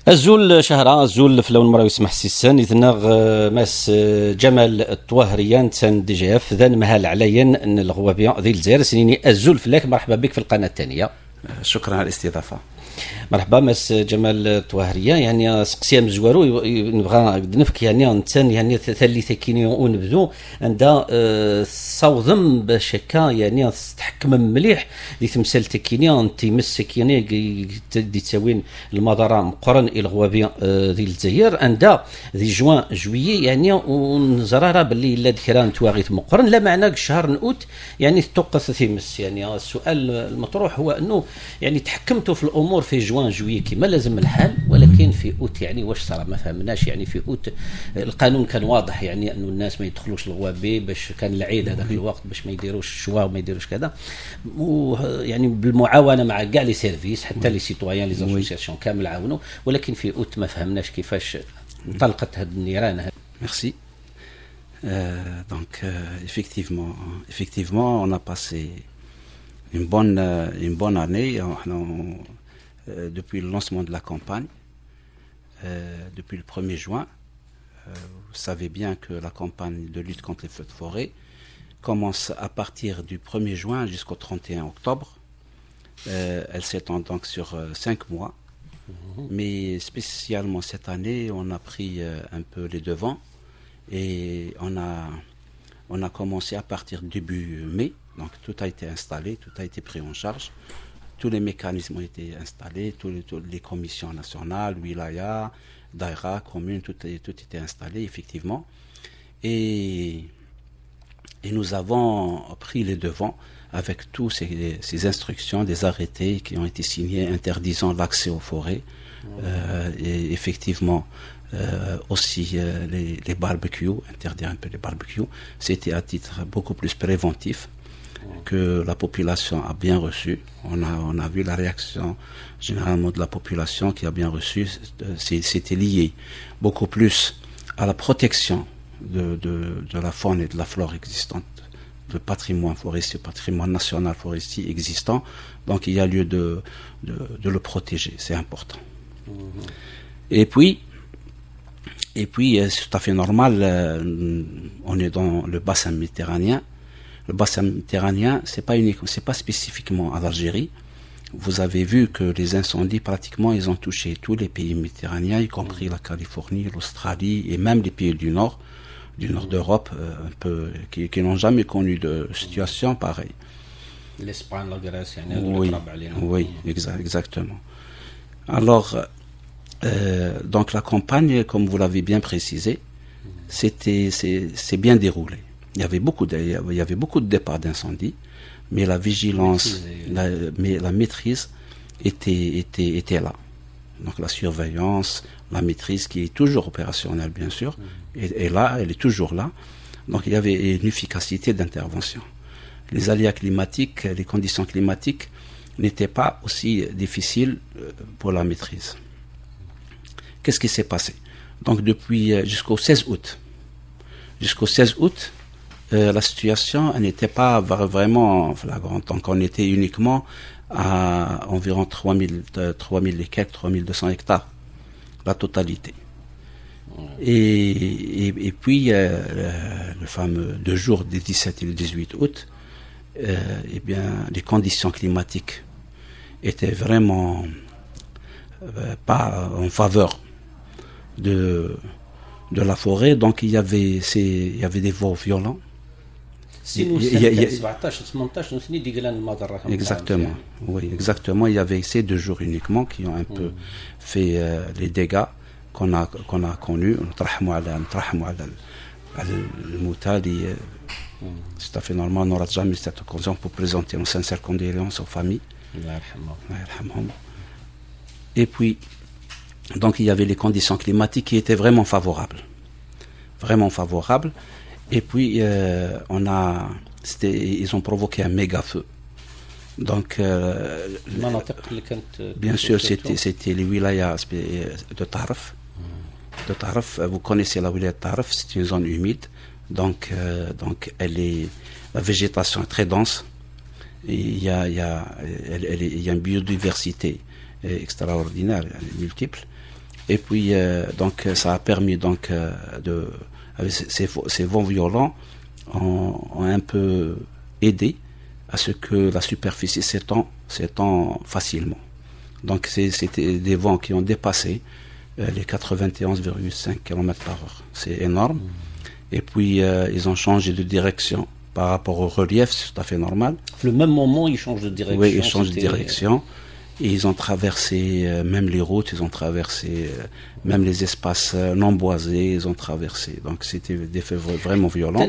الزول شهرة الزول في لون مرة يسمح السيسان يتناغ ماس جمال الطواهريان تسان دي جي اف ذان مهال عليا ان الغوابيان ذي الجزائر سنيني الزول فلاك. مرحبا بك في القناة الثانية. شكرا على الاستضافة. مرحبا ماس جمال الطواهرية. يعني سقسيا مزوارو نبغى نفك يعني انسان يعني ثالث كيني ونبدو عندها صوضم باش هكا يعني تحكم مليح دي تمثال تكيني انت مسك يعني دي تساوين المدارة مقرن الغوابيان ذي الجزائر عندها ذي جوان جويي يعني ونزرارا باللي لا ذكران تواغيت مقرن لا معنى شهر نوت يعني توقف ثيمس. يعني السؤال المطروح هو انه يعني تحكمتوا في الامور في جوان جويي كما لازم الحال، ولكن في اوت يعني واش صار ما فهمناش. يعني في اوت القانون كان واضح يعني انه الناس ما يدخلوش الغوابي باش كان العيد هذاك الوقت باش ما يديروش الشوا وما يديروش كذا، يعني بالمعاونه مع كاع لي سيرفيس حتى لي سيتويان لي زاسوسياسيون كامل عاونوا، ولكن في اوت ما فهمناش كيفاش انطلقت هذه النيران. Merci. Effectivement, on a passé une bonne année depuis le lancement de la campagne, depuis le 1er juin. Vous savez bien que la campagne de lutte contre les feux de forêt commence à partir du 1er juin jusqu'au 31 octobre. Elle s'étend donc sur 5 mois. Mais spécialement cette année, on a pris un peu les devants et on a commencé à partir du début mai. Donc tout a été installé, tout a été pris en charge. Tous les mécanismes ont été installés, toutes les commissions nationales, wilaya, daïra, communes, tout était installé effectivement. Et nous avons pris les devants avec tous ces instructions, des arrêtés qui ont été signés interdisant l'accès aux forêts. Et effectivement, aussi les barbecues, interdire un peu les barbecues, c'était à titre beaucoup plus préventif que la population a bien reçu. On a vu la réaction généralement de la population qui a bien reçu. C'était lié beaucoup plus à la protection de la faune et de la flore existante, le patrimoine forestier, patrimoine national forestier existant. Donc il y a lieu de le protéger, c'est important. Et puis c'est tout à fait normal, on est dans le bassin méditerranéen. Le bassin méditerranéen, c'est pas spécifiquement à l'Algérie. Vous avez vu que les incendies, pratiquement, ils ont touché tous les pays méditerranéens, y compris la Californie, l'Australie et même les pays du nord d'Europe, un peu, qui n'ont jamais connu de situation pareille. L'Espagne, la Grèce, oui, exactement. Alors, donc la campagne, comme vous l'avez bien précisé, c'est bien déroulé. Il y avait beaucoup de départs d'incendie, mais la vigilance, la maîtrise était là. Donc la surveillance, la maîtrise qui est toujours opérationnelle bien sûr, est là, elle est toujours là. Donc il y avait une efficacité d'intervention. Les aléas climatiques, les conditions climatiques n'étaient pas aussi difficiles pour la maîtrise. Qu'est-ce qui s'est passé? Donc depuis jusqu'au 16 août, la situation n'était pas vraiment flagrante. Donc on était uniquement à environ 3200 hectares, la totalité. Et puis le fameux 2 jours des 17 et le 18 août, eh bien les conditions climatiques étaient vraiment pas en faveur de la forêt. Donc il y avait des vents violents. Exactement, oui, exactement. Il y avait ces 2 jours uniquement qui ont un peu fait les dégâts qu'on a connus. C'est tout à fait normal. On n'aura jamais cette occasion pour présenter nos sincères condoléances aux familles. Et puis, donc il y avait les conditions climatiques qui étaient vraiment favorables. Et puis, ils ont provoqué un méga feu. Donc, bien sûr, c'était les wilayas de Tarf. Vous connaissez la wilaya de Tarf, c'est une zone humide. Donc la végétation est très dense. Il y a une biodiversité extraordinaire, multiple. Et puis, donc, ça a permis donc avec ces vents violents, ont un peu aidé à ce que la superficie s'étend facilement. Donc, c'était des vents qui ont dépassé les 91,5 km/h. C'est énorme. Et puis, ils ont changé de direction par rapport au relief, c'est tout à fait normal. Le même moment, ils changent de direction. Oui, ils changent de direction. Et ils ont traversé même les routes, ils ont traversé même les espaces non boisés, ils ont traversé. Donc c'était des faits vraiment violents.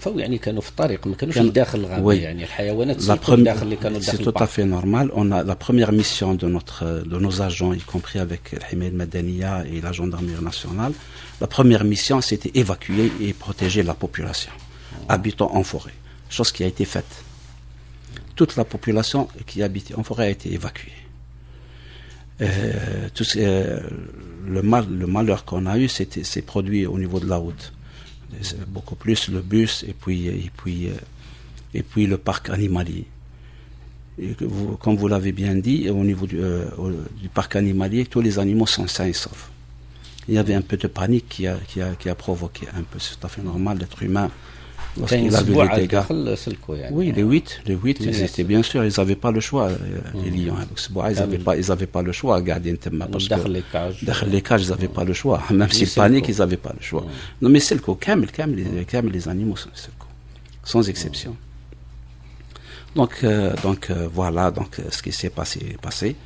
Oui. C'est tout à fait normal. On a la première mission de nos agents, y compris avec l'Himayat Madaniya et la gendarmerie nationale. La première mission, c'était évacuer et protéger la population habitant en forêt. Chose qui a été faite. Toute la population qui habitait en forêt a été évacuée. Le malheur qu'on a eu, c'est produit au niveau de la route. C'est beaucoup plus le bus et puis le parc animalier. Comme vous l'avez bien dit, au niveau du parc animalier, tous les animaux sont sains et saufs. Il y avait un peu de panique qui a provoqué un peu. C'est tout à fait normal, l'être humain. Lorsqu'il a vu les dégâts. Oui, les 8, ils étaient bien sûr, ils n'avaient pas le choix, les lions. Ils n'avaient pas le choix à garder une thème. Parce que dans les cages, ils n'avaient pas le choix. Même s'ils paniquent, ils n'avaient pas le choix. Non, mais c'est le cas. Les animaux, c'est le cas. Sans exception. Donc voilà, ce qui s'est passé.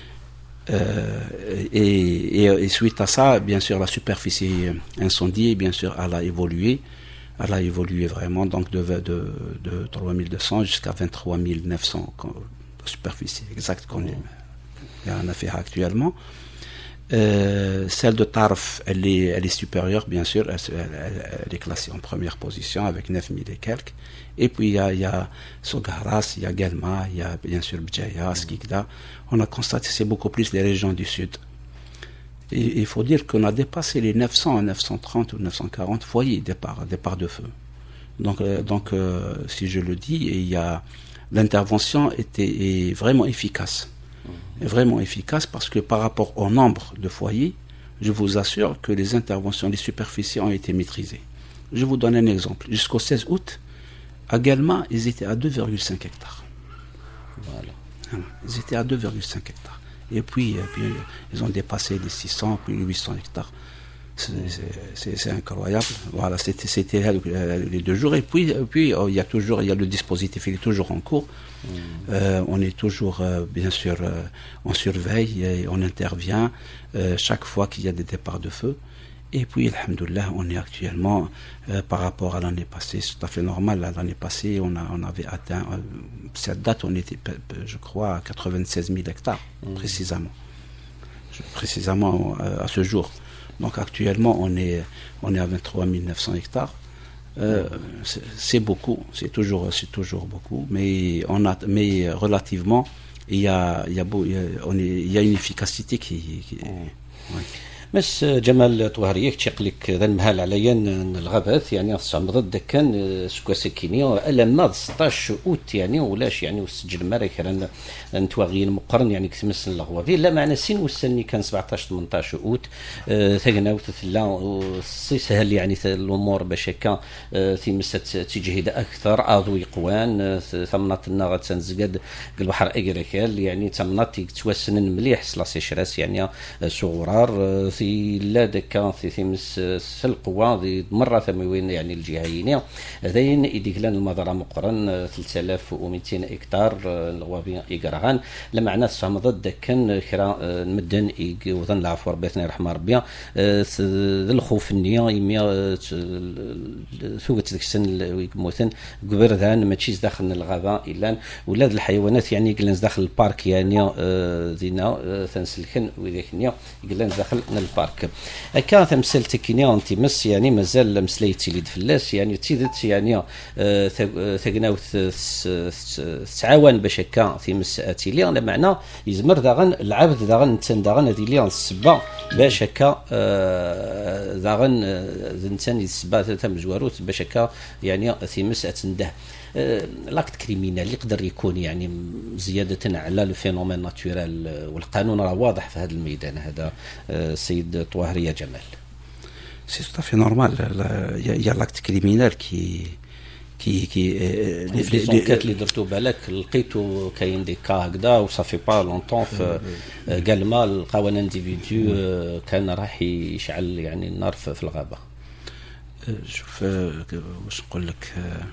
Et suite à ça, bien sûr, la superficie incendiée, bien sûr, elle a évolué. Elle a évolué vraiment, donc de 3200 jusqu'à 23 900 superficie exacte qu'on en a fait actuellement. Celle de Tarf, elle est supérieure, bien sûr, elle est classée en première position avec 9000 et quelques. Et puis il y a Sogaras, il y a Guelma, il y a bien sûr Bdjaya, Skikda. On a constaté que c'est beaucoup plus les régions du sud. Et il faut dire qu'on a dépassé les 900, 930 ou 940 foyers départ de feu. Donc, si je le dis, l'intervention est vraiment efficace. Vraiment efficace parce que par rapport au nombre de foyers, je vous assure que les interventions, les superficies ont été maîtrisées. Je vous donne un exemple. Jusqu'au 16 août, à Guelma, ils étaient à 2,5 hectares. Voilà. Ils étaient à 2,5 hectares. Et puis, ils ont dépassé les 600, puis les 800 hectares. C'est incroyable. Voilà, c'était les 2 jours. Et puis il y a le dispositif, il est toujours en cours. On est toujours, bien sûr, on surveille et on intervient chaque fois qu'il y a des départs de feu. Et puis, alhamdoulilah, on est actuellement, par rapport à l'année passée, c'est tout à fait normal. L'année passée, on avait atteint, cette date, on était, je crois, à 96 000 hectares, précisément à ce jour. Donc actuellement, on est à 23 900 hectares. C'est beaucoup, c'est toujours beaucoup, mais relativement, il y a une efficacité qui ouais. مس جمال طوهريه كتشيق لك ذا المهال عليا الغابات يعني ضد كان سكوا سكينيه لما 16 اوت يعني ولاش يعني وسجل مارك راه نتواغي مقرن يعني كتمس الغوافي لا معنى سين وسني كان 17 18 اوت ثقنا لا سي سهل يعني الامور باش هكا تيمس تجهيد اكثر اضوي قوان ثمنات لنا غتنزقد البحر اكركال يعني ثمنات تتوسن مليح سلاسي شراس يعني صغرار في لا دكا في مس القوة ذي مرة ثموين يعني الجهينية هذين يديكلان المزرعة مقرن 3200 هكتار الغوابي إقراغان لمعنى الصمد دكان كرا المدن وظن العفو ربيتنا يرحم ربي الخوف النية يميا ثوقت ذاك السن ويموتن قبردان ماشي داخل الغابة إلا ولاد الحيوانات يعني يقلن داخل البارك يعني ذينا ثنسلكن وذاك النية يقلن داخل البارك هكا تمثلت كينيا انت مس يعني مازال مسليتي لي فلاس يعني تيدت يعني ثقنا تعاون باش هكا في مساتي لي على معنى يزمر داغن العبد داغن تن داغن هذه لي السبه باش هكا زاغن الانسان يثبت تم جواروت باش هكا يعني ثيمس اتنده لاكت كريمينال يقدر يكون يعني زياده على لو فينومين ناتورال والقانون راه واضح في هذا الميدان هذا السيد طواهريه جمال. C'est tout à fait normal. Il y a l'acte criminel qui les enquêtes اللي درتو بالك لقيتو كاين دي كا هكذا وصافي با لونطون قال ما لقاو ان انديفيدو كان راح يشعل يعني النار في الغابه. شوف واش نقول لك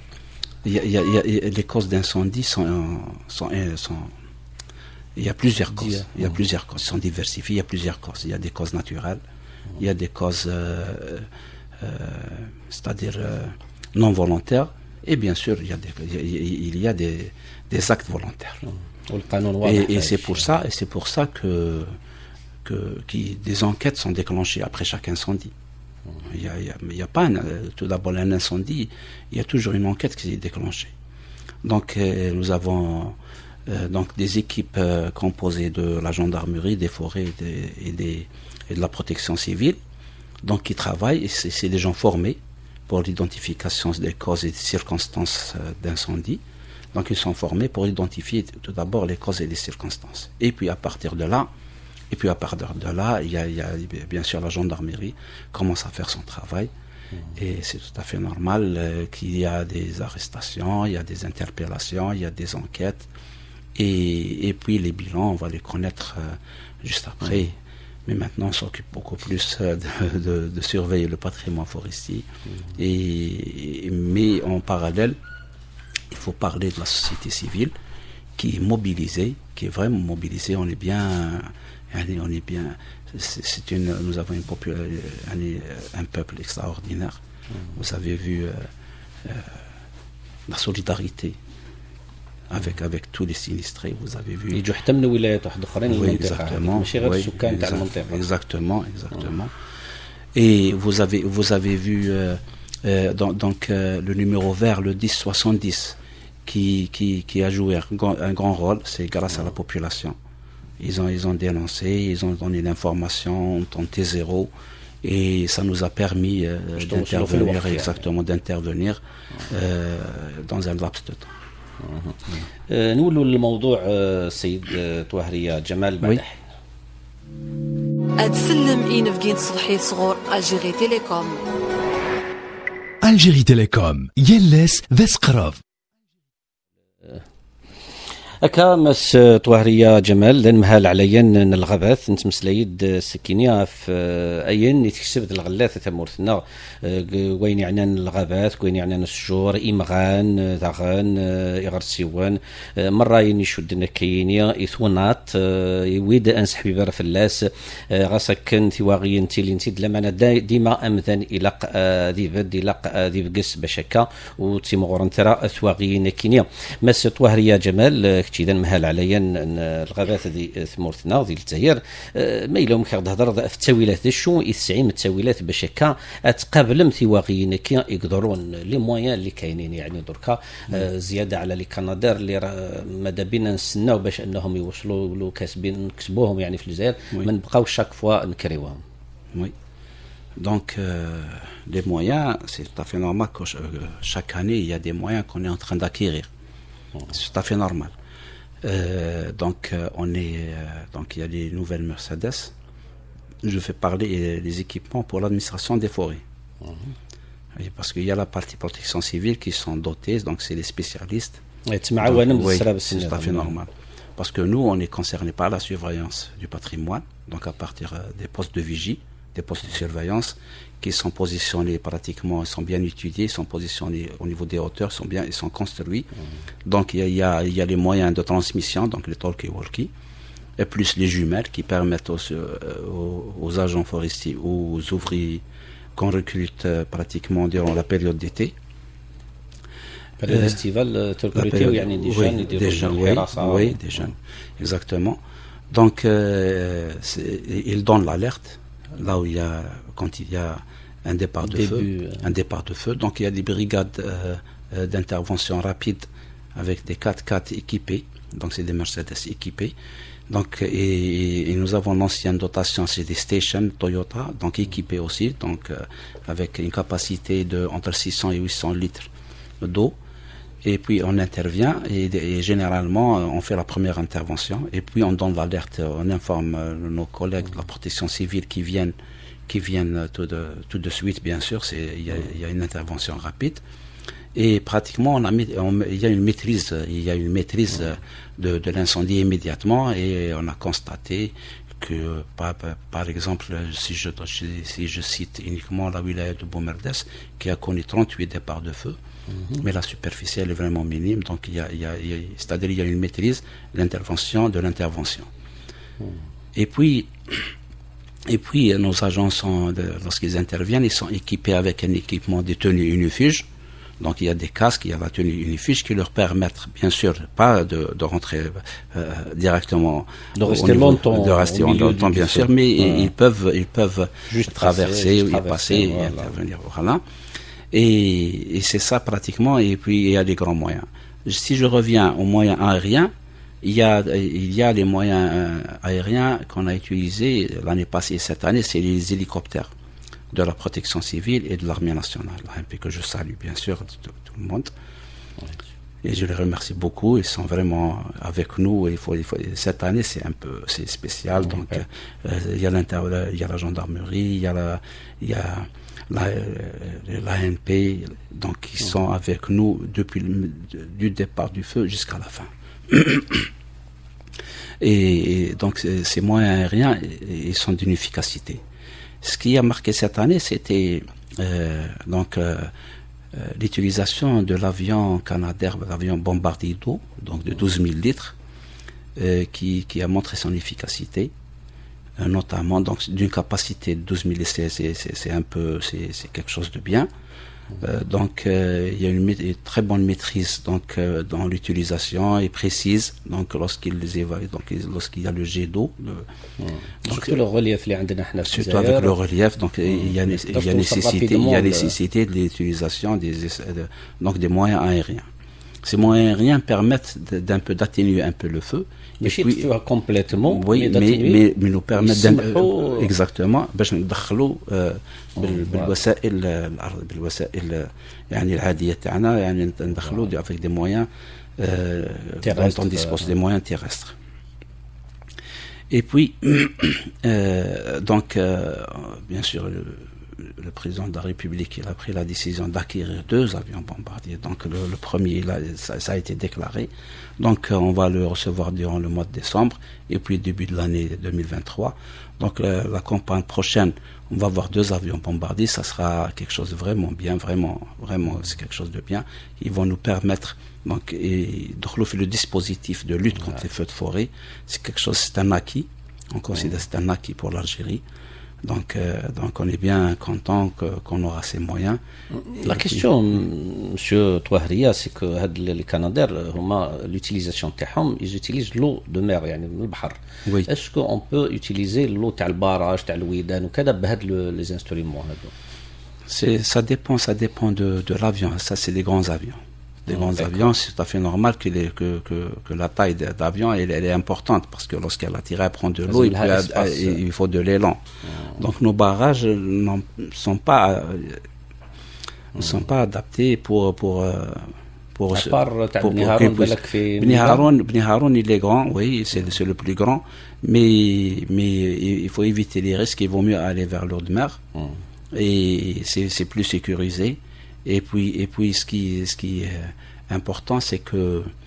les causes d'incendie sont il y a plusieurs causes. Il y a plusieurs causes, sont diversifiées, il y a plusieurs causes. Il y a des causes naturelles, il y a des causes c'est-à-dire non volontaires. Et bien sûr, il y a des actes volontaires. Et c'est pour ça que des enquêtes sont déclenchées après chaque incendie. Il y a pas tout d'abord un incendie, il y a toujours une enquête qui est déclenchée. Donc nous avons donc des équipes composées de la gendarmerie, des forêts et de la protection civile, donc qui travaillent. Et c'est des gens formés pour l'identification des causes et des circonstances d'incendie. Donc ils sont formés pour identifier tout d'abord les causes et les circonstances. Et puis à partir de là, il y a bien sûr la gendarmerie commence à faire son travail. Et c'est tout à fait normal qu'il y a des arrestations, il y a des interpellations, il y a des enquêtes. Et puis les bilans, on va les connaître juste après. Mais maintenant, on s'occupe beaucoup plus de surveiller le patrimoine forestier. Mais en parallèle, il faut parler de la société civile qui est mobilisée, qui est vraiment mobilisée. On est bien. Nous avons un peuple extraordinaire. Vous avez vu la solidarité avec tous les sinistrés. Vous avez vu. Oui, exactement. Et vous avez vu donc le numéro vert, le 1070, qui a joué un grand rôle. C'est grâce à la population. Ils ont dénoncé, ils ont donné l'information en temps T0 et ça nous a permis d'intervenir dans un laps de temps. نقولوا الموضوع سيد طواهريه جمال مدح اتسلم إين فقين صلحي صغور الجيري تيليكوم الجيري تيليكوم يلس ذسقرف هكا مس طواهريه جمال لان مهال عليا الغابات نتمسلايد سكينيا في اين يتكسبت الغلات تمورثنا وين يعني الغابات وين يعني الشجور امغان ذاغان يغرسيوان مره يشدنا كاينيا اثونات يويد انس حبيبه فلاس غاسك انت واغي انت اللي انت لما ديما امثن الى ذي بد الى ذي بقس بشكا وتيمغور ترى اثواغي كينيا مس طواهريه جمال اذا مهال عليا الغابات هذه ثمورتنا ديال الجزائر ما الهم كنهضر في التاويلات شو يسعيم التاويلات باش هكا تقابلم ثواغيين كي يقدرون لي مويان اللي كاينين يعني دركا زياده على لي كنادير اللي ماذا بينا نستناو باش انهم يوصلوا لو كاسبين نكسبوهم يعني في الجزائر ما نبقاو شاك فوا نكريوهم. وي دونك les moyens c'est tout à fait normal que chaque année il y a des moyens qu'on est en train d'acquérir. C'est tout à fait normal. Donc il y a les nouvelles Mercedes. Je fais parler les équipements pour l'administration des forêts. Parce qu'il y a la partie protection civile qui sont dotés, donc c'est les spécialistes. Oui, c'est tout à fait normal. Parce que nous, on est concerné par la surveillance du patrimoine, donc à partir des postes de vigie, des postes de surveillance qui sont positionnés pratiquement, ils sont bien étudiés, ils sont positionnés au niveau des hauteurs, ils sont construits. Donc il y a les moyens de transmission, donc les talkie-walkie, et plus les jumelles qui permettent aux agents forestiers ou aux ouvriers qu'on recrute pratiquement durant la période d'été. Période estivale, oui, des jeunes, exactement. Donc ils donnent l'alerte là où quand il y a un départ de feu. Donc il y a des brigades d'intervention rapide avec des 4x4 équipés. Donc c'est des Mercedes équipés Donc, et nous avons l'ancienne dotation, c'est des stations Toyota, donc équipées aussi, donc avec une capacité de entre 600 et 800 litres d'eau. Et puis on intervient et généralement on fait la première intervention et puis on donne l'alerte, on informe nos collègues de la protection civile qui viennent tout de suite, bien sûr, il y a une intervention rapide. Et pratiquement il y a une maîtrise de l'incendie immédiatement et on a constaté que par exemple si je cite uniquement la wilaya de Boumerdès qui a connu 38 départs de feu, mais la superficie elle est vraiment minime, donc c'est-à-dire il y a une maîtrise de l'intervention. Et puis nos agents lorsqu'ils interviennent, ils sont équipés avec un équipement de tenue unifuge. Donc il y a des casques, il y a la tenue unifuge qui leur permettent, bien sûr, pas de rentrer directement, de rester longtemps, bien sûr, mais ils peuvent juste traverser, y passer, et intervenir, voilà. Et c'est ça pratiquement. Et puis il y a des grands moyens. Si je reviens aux moyens aériens, il y a les moyens aériens qu'on a utilisés l'année passée et cette année, c'est les hélicoptères de la protection civile et de l'armée nationale, que je salue bien sûr tout le monde. Et je les remercie beaucoup, ils sont vraiment avec nous. Cette année c'est spécial, donc il y a la gendarmerie, il y a l'ANP, donc ils sont avec nous depuis du départ du feu jusqu'à la fin. Et donc ces moyens aériens, ils sont d'une efficacité. Ce qui a marqué cette année, c'était l'utilisation de l'avion Canadair, l'avion bombardier d'eau, donc de 12 000 litres, qui a montré son efficacité, notamment donc d'une capacité de 12 000 litres, c'est quelque chose de bien. Donc il y a une très bonne maîtrise donc dans l'utilisation et précise donc lorsqu'il y a le jet d'eau, surtout le relief surtout avec le relief, donc il y a nécessité de l'utilisation des moyens aériens. Ces moyens aériens permettent d'atténuer un peu le feu. Mais complètement, oui, mais nous permettent exactement باش ندخلوا بالوسائل يعني العادية تاعنا يعني ندخلوا avec des moyens dont on dispose des moyens terrestres. Et puis donc bien sûr le président de la République, il a pris la décision d'acquérir 2 avions bombardiers. Donc le premier, ça a été déclaré. Donc on va le recevoir durant le mois de décembre et puis début de l'année 2023. Donc la campagne prochaine, on va avoir 2 avions bombardiers. Ça sera quelque chose de vraiment bien, vraiment, c'est quelque chose de bien. Ils vont nous permettre donc le dispositif de lutte contre les feux de forêt. C'est un acquis. On considère que c'est un acquis pour l'Algérie. Donc on est bien content qu'on aura ces moyens. La question, Monsieur Touahria, c'est que les Canadair, l'utilisation تاعهم, ils utilisent l'eau de mer, يعني من البحر. Oui. Est-ce qu'on peut utiliser l'eau تاع البراج تاع الويدان وكذا بهاد les instruments هادو؟ Ça dépend de l'avion. Ça c'est des grands avions. Des grands avions, c'est tout à fait normal que la taille d'avion elle est importante parce que lorsqu'elle a tiré, elle prend de l'eau, il faut de l'élan. Donc nos barrages ne sont pas adaptés pour Bni Haroun, il est grand, oui, c'est le plus grand, mais il faut éviter les risques. Il vaut mieux aller vers l'eau de mer et c'est plus sécurisé. Et puis ce qui est important, c'est que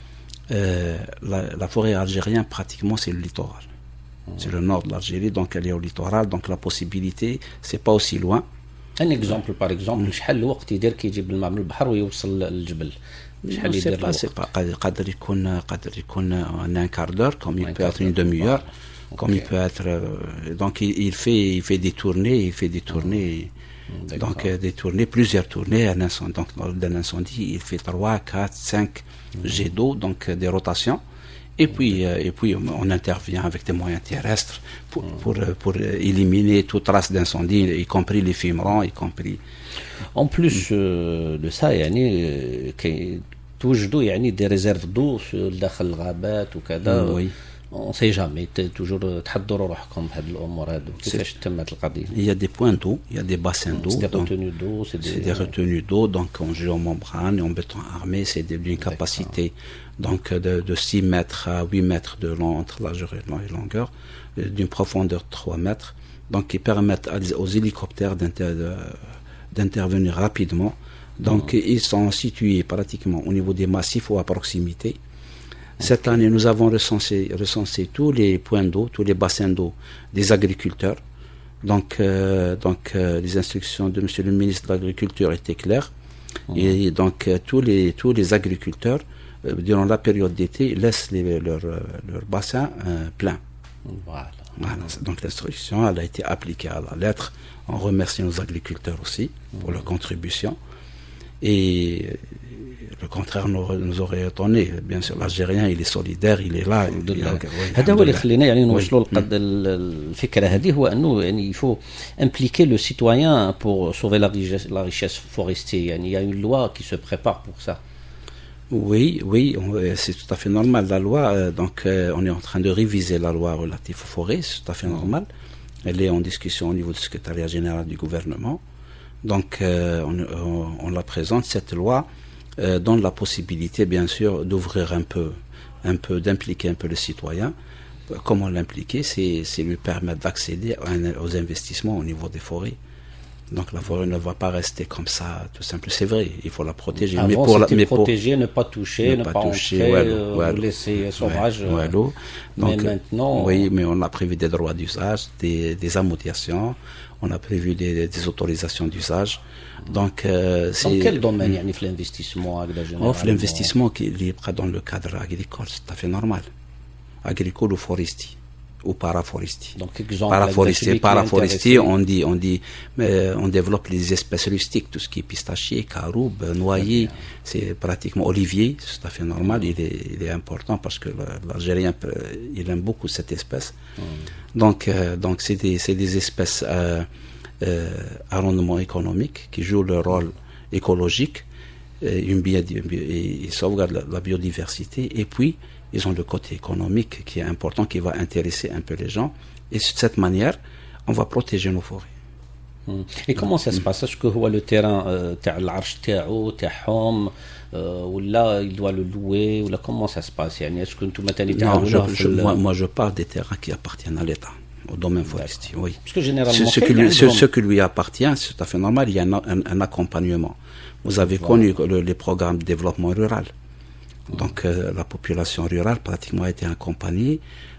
la forêt algérienne, pratiquement, c'est le littoral. C'est le nord de l'Algérie, donc elle est au littoral, donc la possibilité, c'est pas aussi loin. Un exemple, par exemple, شحال الوقت يدير كي يجيب الماء من البحر ويوصل للجبل؟ شحال يدير الوقت؟ قادر يكون un quart d'heure, comme il peut être une demi-heure, comme il peut être donc il fait des tournées, donc plusieurs tournées, donc d'un incendie, il fait 3, 4, 5 jets d'eau, donc des rotations. Et puis on intervient avec des moyens terrestres pour éliminer toute trace d'incendie, y compris les fumerents, y compris. En plus de ça, يعني توجدوا يعني des réserves d'eau داخل الغابات وكذا. Oui. on sait jamais toujours تحضروا روحكم بهذه الامور هذو كيفاش تمت القضيه. Il y a des points d'eau, il y a des bassins d'eau. C'est des donc, retenues d'eau, c'est des retenues d'eau, donc en géomembrane et en béton armé, c'est d'une capacité donc de 6 mètres à 8 mètres de long entre largeur et longueur, d'une profondeur de 3 mètres, donc qui permettent aux hélicoptères d'intervenir rapidement. Donc ils sont situés pratiquement au niveau des massifs ou à proximité. Cette année, nous avons recensé tous les points d'eau, tous les bassins d'eau des agriculteurs. Donc les instructions de Monsieur le ministre de l'Agriculture étaient claires. Et donc tous les agriculteurs, durant la période d'été, laissent leur bassin plein. Voilà. Donc l'instruction, elle a été appliquée à la lettre. On remercie nos agriculteurs aussi pour leur contribution. Et le contraire nous aurait étonné. Bien sûr, l'Algérien, il est solidaire, il est là. هذا هو اللي خلينا يعني نوصلوا الفكره هذه هو انه يعني il faut impliquer le citoyen pour sauver la richesse forestière. يعني il y a une loi qui se prépare pour ça. Oui, c'est tout à fait normal. La loi, on est en train de réviser la loi relative aux forêts, c'est tout à fait normal. Elle est en discussion au niveau du secrétariat général du gouvernement. Donc, on la présente, cette loi donne la possibilité, bien sûr, d'ouvrir un peu, d'impliquer un peu le citoyen. Comment l'impliquer? C'est lui permettre d'accéder aux investissements au niveau des forêts. Donc la forêt ne va pas rester comme ça, tout simple. C'est vrai, il faut la protéger. Avant, mais protéger, ne pas toucher, ne pas entrer, laisser sauvage. Mais maintenant... Oui, mais on a prévu des droits d'usage, des amortissements, on a prévu des autorisations d'usage. Donc, dans quel domaine il y a l'investissement? L'investissement qui est libre dans le cadre agricole, c'est tout à fait normal. Agricole ou forestier. Ou paraforestier. Donc, exemple, paraforestier, on développe les espèces rustiques, tout ce qui est pistachier, caroube, noyer, c'est pratiquement olivier, c'est tout à fait normal, il est important parce que l'Algérien, il aime beaucoup cette espèce. Donc c'est des espèces à rendement économique qui jouent le rôle écologique, et sauvegardent la biodiversité, et puis ils ont le côté économique qui est important, qui va intéresser un peu les gens. Et de cette manière, on va protéger nos forêts. Et comment ça se passe? Est-ce que le terrain, l'arche تاعهم ولا il doit le louer ou comment ça se passe? Est-ce que moi je parle des terrains qui appartiennent à l'État, au domaine forestier. Oui. Parce que généralement, ce qui lui appartient, c'est tout à fait normal. Il y a un accompagnement. Vous avez connu les programmes de développement rural. Donc la population rurale pratiquement a été accompagnée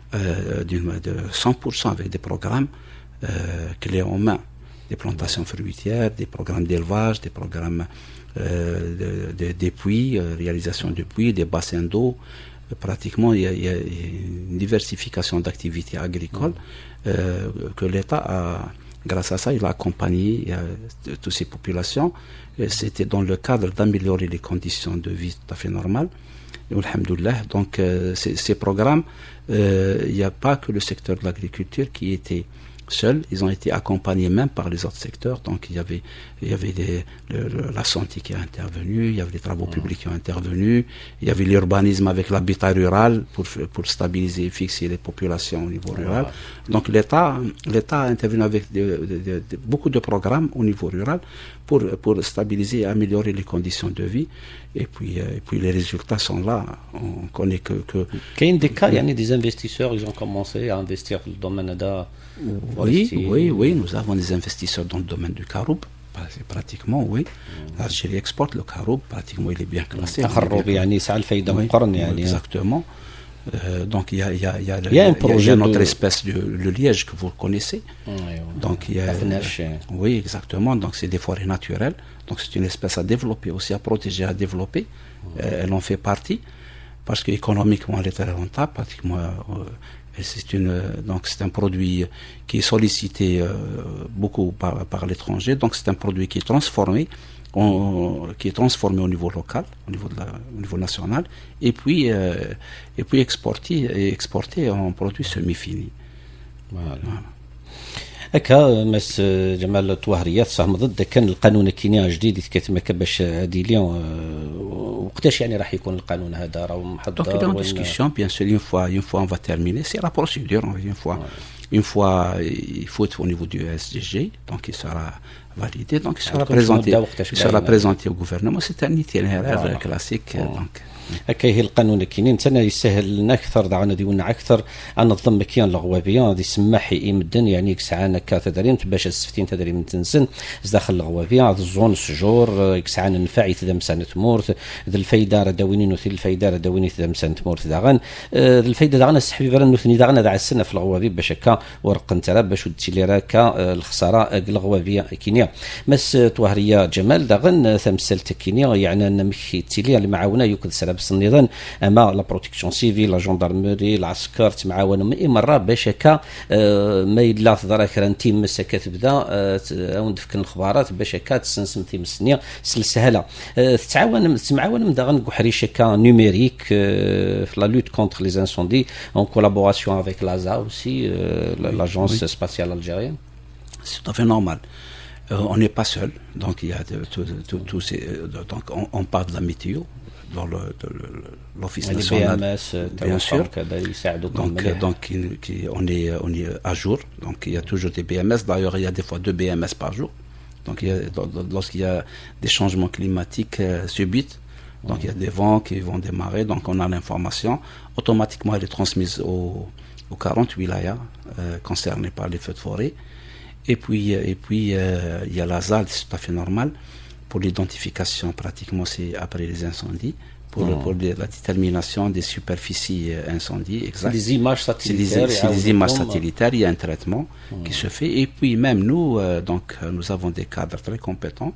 de 100% avec des programmes clés en main, des plantations fruitières, des programmes d'élevage, des programmes des puits, réalisation de puits, des bassins d'eau. Pratiquement il y a une diversification d'activités agricoles que l'État a, grâce à ça, il a accompagné toutes ces populations. C'était dans le cadre d'améliorer les conditions de vie tout à fait normales. Alhamdoulilah. Donc ces programmes, il n'y a pas que le secteur de l'agriculture qui était seul, ils ont été accompagnés même par les autres secteurs. Donc il y avait la santé qui a intervenu, il y avait les travaux publics qui ont intervenu, il y avait l'urbanisme avec l'habitat rural pour stabiliser et fixer les populations au niveau rural. Donc l'État a intervenu avec beaucoup de programmes au niveau rural pour stabiliser et améliorer les conditions de vie. Et puis les résultats sont là. On connaît que... Qu'il y a des cas, il y a des investisseurs, ils ont commencé à investir dans le domaine de... Oui, nous avons des investisseurs dans le domaine du caroube. Pratiquement, oui. L'Algérie exporte le caroube, pratiquement il est bien classé. Exactement. Donc il y a un projet, notre espèce le liège que vous connaissez. Donc il y a, oui, exactement. Donc c'est des forêts naturelles. Donc c'est une espèce à développer aussi, à protéger, à développer. Elle en fait partie parce qu'économiquement elle est très rentable. Pratiquement, donc c'est un produit qui est sollicité beaucoup par l'étranger. Donc c'est un produit qui est transformé. Qui est transformé au niveau local, au niveau national, et puis exporté en produit semi-fini. Voilà. هكا مس جمال الطواهريه فهم ضد كان القانون كينيا جديد كيتمكن باش هذه اليوم وقتاش يعني راح يكون القانون هذا راه محضر. Donc il est en discussion, bien sûr, une fois on va terminer, c'est la procédure, une fois il faut être au niveau du SDG, donc il sera validé, donc il sera présenté au gouvernement, c'est un itinéraire classique. Donc. هكا هي القانون كاينين تنا يسهل لنا اكثر دعنا ديونا اكثر ان نظم كيان الغوابيه غادي يسمح يمدن يعني كسعان هكا تدريم باش السفتين تدريم تنسن داخل الغوابيه هذا الزون السجور كسعان نفع يتدم سنه مورث ذا الفايده راه داوينين وثي الفايده راه داوينين تدم سنه مورث داغن الفايده داغنا السحبي برا نوثني داغنا داع السنه في الغوابيه باش هكا ورق انت باش ودتي لي راكا الخساره الغوابيه كينيا مس طواهريه جمال داغن ثمثل تكينيا يعني ان مخي تيلي اللي معاونا يوكد سلام بس النظام اما لا بروتيكسيون سيفيل لا جوندارموري العسكر تمعاونوا اي مره باش هكا ما يلا ضرك رانتي مسا كتبدا او ندفكن الخبارات باش هكا تسنسم تيمسنيا سهله تمعاون من داغن كحريش هكا نيميريك في لا لوت كونتر لي انسوندي اون كولابوراسيون افيك لازا اوسي لاجونس سباتيال الجيريان. C'est tout à fait normal. On n'est pas seul, donc il y a tous ces, donc on parle de la météo dans l'office national, bien sûr. Donc on est à jour. Donc il y a toujours des BMS. D'ailleurs il y a des fois 2 BMS par jour. Donc lorsqu'il y a des changements climatiques subites, donc il y a des vents qui vont démarrer. Donc on a l'information automatiquement, elle est transmise aux 40 wilayas concernés par les feux de forêt. Et puis il y a la ZAL, c'est tout à fait normal. Pour l'identification, pratiquement, c'est après les incendies. Pour la détermination des superficies incendies, exact. C'est des images satellitaires. C'est des images satellitaires, il y a un traitement qui se fait. Et puis même nous, donc, nous avons des cadres très compétents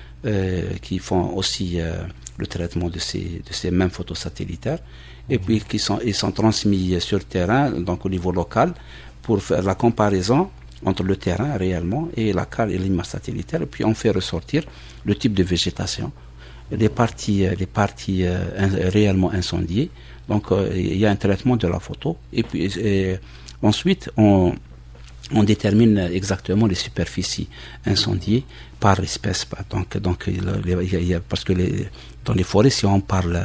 qui font aussi le traitement de ces mêmes photos satellitaires. Et puis ils sont transmis sur le terrain, donc au niveau local, pour faire la comparaison entre le terrain réellement et la carte et l'image satellitaire, et puis on fait ressortir le type de végétation, les parties réellement incendiées. Donc il y a un traitement de la photo, et puis ensuite on détermine exactement les superficies incendiées par espèce. Donc parce que dans les forêts, si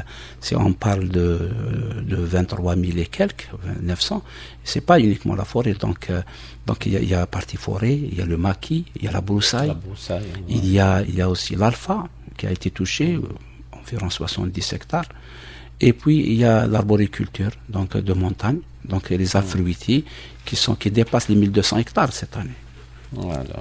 on parle de 23 000 et quelques, 900, c'est pas uniquement la forêt. Donc il y a la partie forêt, il y a le maquis, il y a la broussaille, il y a aussi l'alpha qui a été touché, environ 70 hectares. Et puis il y a l'arboriculture, donc de montagne, donc les arbres fruitiers qui dépassent les 1200 hectares cette année. Voilà.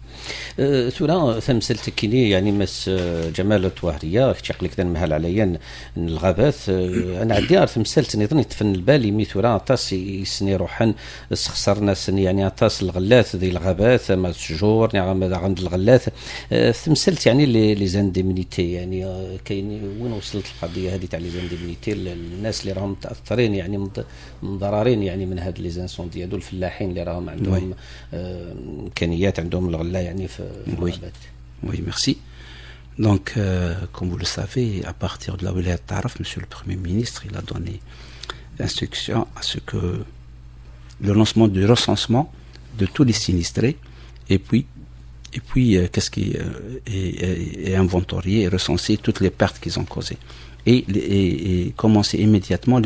ثورا ثمثلت كيني يعني مس جمال الطواهريه كتشق لك نمهل عليا الغابات انا عندي ثمثلت نظن يتفن البالي مي ثورا طاس يسني روحا خسرنا سن يعني طاس الغلات ديال الغابات ما الشجور يعني عند الغلات ثمثلت يعني لي زانديمنيتي يعني كاين وين وصلت القضيه هذه تاع لي زانديمنيتي الناس اللي راهم متاثرين يعني مضررين يعني من هاد لي زانسوندي هذو الفلاحين اللي راهم عندهم امكانيات عندهم الغله يعني Oui, merci. Donc, comme vous le savez, à partir de la Wilaya Taraf, Monsieur le Premier ministre, il a donné instruction à ce que le lancement du recensement de tous les sinistrés, et puis qu'est-ce qui est inventorié et recensé toutes les pertes qu'ils ont causées, et commencer immédiatement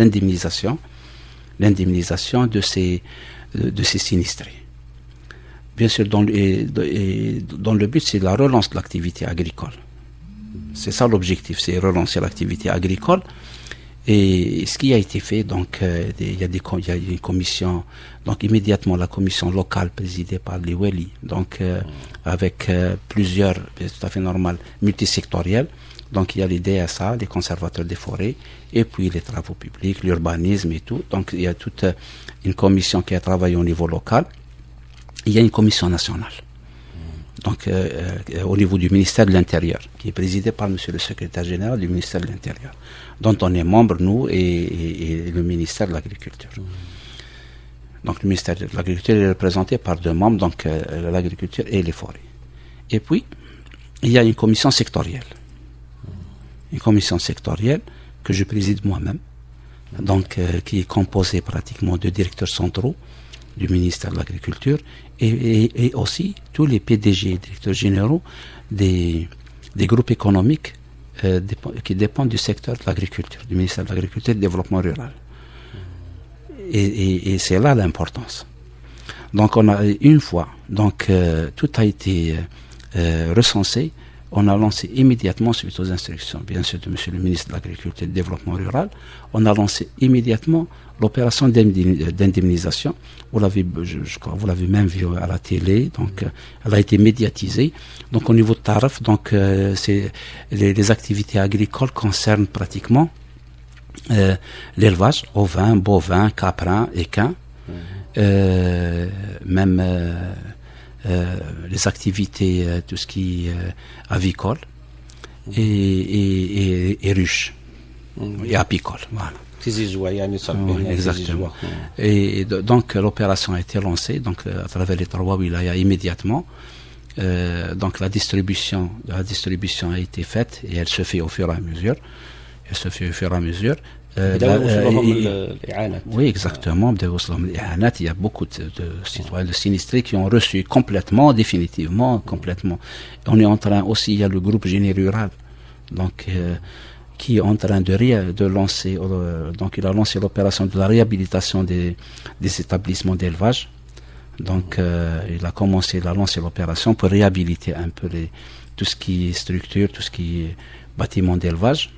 l'indemnisation de ces sinistrés. Bien sûr, dans le but, c'est la relance de l'activité agricole. C'est ça l'objectif, c'est relancer l'activité agricole. Et ce qui a été fait, donc, il y a une commission, donc immédiatement la commission locale présidée par les Weli, donc avec plusieurs, c'est tout à fait normal, multisectoriels. Donc il y a les DSA, les conservateurs des forêts, et puis les travaux publics, l'urbanisme et tout. Donc il y a toute une commission qui a travaillé au niveau local. Il y a une commission nationale, donc au niveau du ministère de l'Intérieur, qui est présidée par Monsieur le Secrétaire général du ministère de l'Intérieur, dont on est membre, nous, et le ministère de l'Agriculture. Donc le ministère de l'Agriculture est représenté par 2 membres, donc l'agriculture et les forêts. Et puis, il y a une commission sectorielle. Une commission sectorielle que je préside moi-même, donc qui est composée pratiquement de directeurs centraux, du ministère de l'Agriculture et aussi tous les PDG, directeurs généraux des groupes économiques qui dépendent du secteur de l'agriculture, du ministère de l'Agriculture et du Développement rural. Et c'est là l'importance. Donc on a une fois, tout a été recensé, on a lancé immédiatement, suite aux instructions, bien sûr, de Monsieur le ministre de l'Agriculture et du Développement rural, on a lancé immédiatement l'opération d'indemnisation. Vous l'avez, je crois, vous l'avez même vu à la télé, donc elle a été médiatisée. Donc au niveau de tarif, c'est les activités agricoles concernent pratiquement l'élevage, ovin, bovin, caprin, équin, même les activités, tout ce qui est avicole et ruches et apicole, voilà. Oui, exactement. Et donc l'opération a été lancée à travers les 3 wilayas immédiatement. Donc la distribution a été faite et elle se fait au fur et à mesure. Oui, exactement. Il y a beaucoup de citoyens de sinistrés qui ont reçu définitivement. On est en train aussi, il y a le groupe Génie Rural, qui est en train de lancer, donc il a lancé l'opération de la réhabilitation des établissements d'élevage. Donc il a lancé l'opération pour réhabiliter un peu tout ce qui est structure, tout ce qui est bâtiment d'élevage.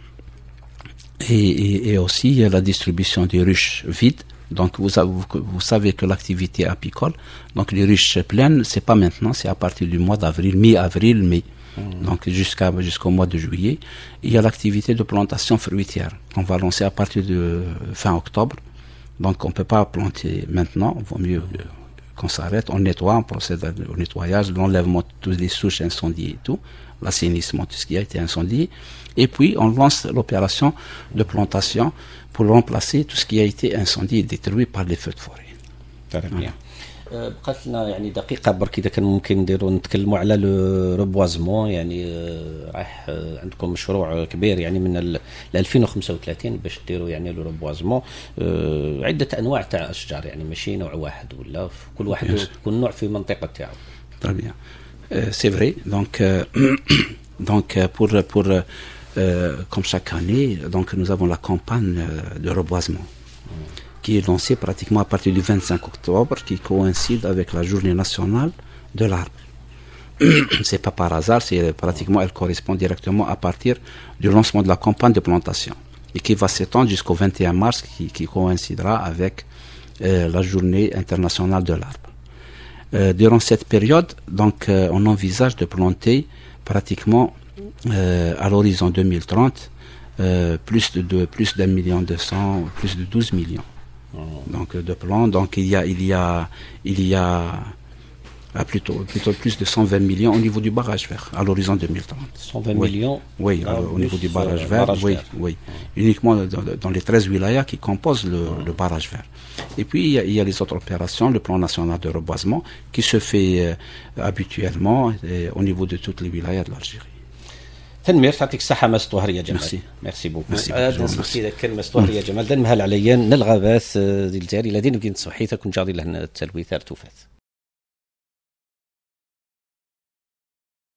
Et aussi il y a la distribution des ruches vides. Donc vous savez que l'activité apicole, donc les ruches pleines, c'est pas maintenant, c'est à partir du mois d'avril, mi-avril, mai. Donc jusqu'au mois de juillet, il y a l'activité de plantation fruitière. On va lancer à partir de fin octobre. Donc on peut pas planter maintenant, il vaut mieux qu'on s'arrête, on nettoie, on procède au nettoyage, l'enlèvement de toutes les souches incendiées et tout, l'assainissement, tout ce qui a été incendié, et puis on lance l'opération de plantation pour remplacer tout ce qui a été incendié et détruit par les feux de forêt. Très bien. بقات لنا يعني دقيقه برك اذا كان ممكن نتكلموا على لو ريبوازمون، يعني راح عندكم مشروع كبير يعني من 2035 باش ديروا يعني لو ريبوازمون، عده انواع تاع اشجار، يعني ماشي نوع واحد ولا كل واحد يكون نوع في منطقه تاعو. Très bien. C'est vrai. Donc pour comme chaque année, donc nous avons la campagne de reboisement qui est lancée pratiquement à partir du 25 octobre, qui coïncide avec la journée nationale de l'arbre. C'est pas par hasard, elle correspond directement à partir du lancement de la campagne de plantation et qui va s'étendre jusqu'au 21 mars, qui coïncidera avec la journée internationale de l'arbre. Durant cette période, donc, on envisage de planter pratiquement à l'horizon 2030 plus d'1,2 million, plus de 12 millions. Donc de plants. Donc il y a plutôt plus de 120 millions au niveau du barrage vert à l'horizon 2030. 120 millions. Oui, au niveau du barrage vert. Oui. Uniquement dans les 13 wilayas qui composent le barrage vert. Et puis il y a les autres opérations, le plan national de reboisement qui se fait habituellement au niveau de toutes les wilayas de l'Algérie. تنمير يعطيك الصحة مستوهر يا جمال. ميرسي بوكو. نسمح إذا كان مستوهر يا جمال دنمها عليا نلغى باس ديال الجاري الذين بدين صحيتك ونجاري لهن التلويث ارتوفات.